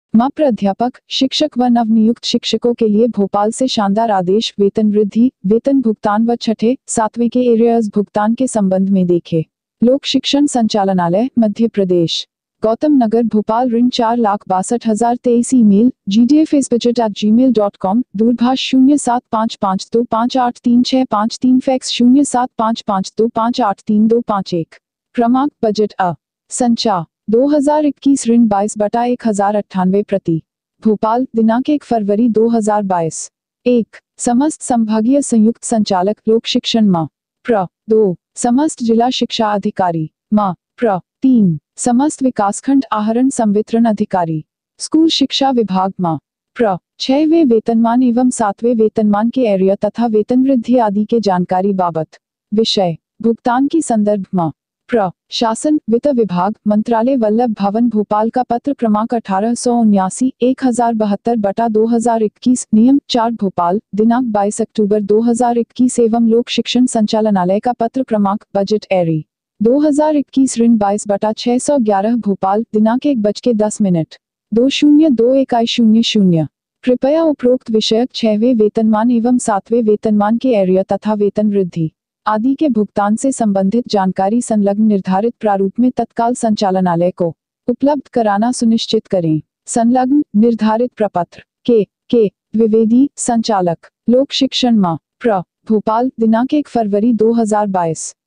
मां प्राध्यापक, शिक्षक व नवनियुक्त शिक्षकों के लिए भोपाल से शानदार आदेश। वेतन वृद्धि, वेतन भुगतान व छठे, सातवें के एरियर्स भुगतान के संबंध में देखे लोक शिक्षण संचालनालय, मध्य प्रदेश, गौतम नगर, भोपाल। ऋण 4,62,023। Email gdfisbudget@gmail.com। दूरभाष 0755258365 फैक्स 075525832551। क्रमांक बजट संचा 2021 ऋण 22/1098 प्रति। भोपाल, दिनांक 1 फरवरी 2022। 1. समस्त संभागीय संयुक्त संचालक लोक शिक्षण मा प्र 2. समस्त जिला शिक्षा अधिकारी मा प्र 3. समस्त विकासखंड आहरण संवितरण अधिकारी स्कूल शिक्षा विभाग मा प्र 6वें वेतनमान एवं 7वें वेतनमान के एरिया तथा वेतन वृद्धि आदि के जानकारी बाबत विषय भुगतान की संदर्भ मा प्र शासन वित्त विभाग, मंत्रालय, वल्लभ भवन, भोपाल का पत्र क्रमांक 1879-1072/2021। नियम 4 भोपाल, दिनांक 22 अक्टूबर 2021 एवं लोक शिक्षण संचालनालय का पत्र क्रमांक बजट एरी 2021 ऋण 22/611 भोपाल, दिनांक 1:10 202100। कृपया उपरोक्त विषयक 6वें वेतनमान एवं 7वें वेतनमान के एरिया तथा वेतन वृद्धि आदि के भुगतान से संबंधित जानकारी संलग्न निर्धारित प्रारूप में तत्काल संचालनालय को उपलब्ध कराना सुनिश्चित करें। संलग्न निर्धारित प्रपत्र के द्विवेदी संचालक लोक शिक्षण मा प्र भोपाल, दिनांक 1 फरवरी 2022।